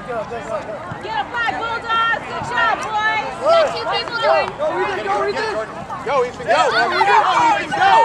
Get a flag, Bulldogs. Good job, boys. Got two people doing. Go, Ethan, go, Ethan. Go, Ethan, go. Go, Ethan, go.